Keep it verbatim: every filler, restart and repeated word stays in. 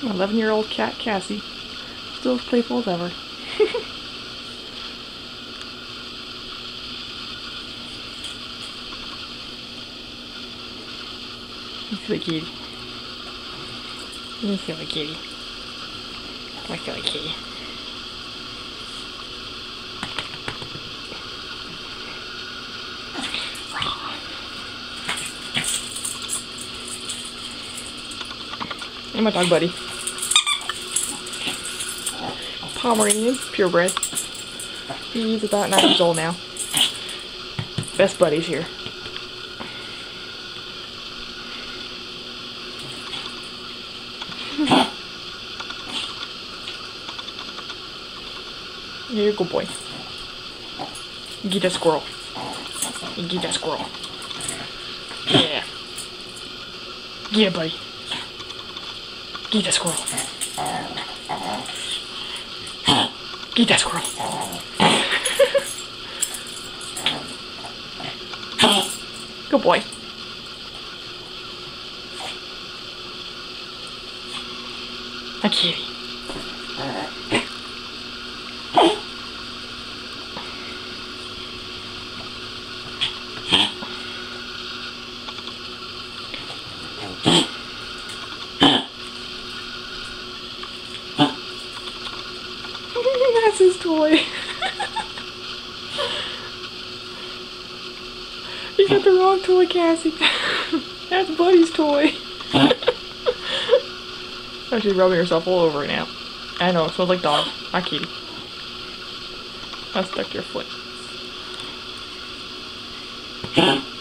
eleven year old cat Cassy. Still as playful as ever. You silly kitty. You silly kitty. My silly kitty. And my dog buddy. Pomeranian, purebred. He's about nine years old now. Best buddies here. You're a good boy. You get that squirrel. You get that squirrel. Yeah. Get it, buddy. Get that squirrel. Get that squirrel. Good boy. A kitty. That's his toy. You got the wrong toy, Cassy. That's Buddy's toy. Oh, she's rubbing herself all over it now. I know, it smells like dog. Hi, kitty. I stuck to your foot.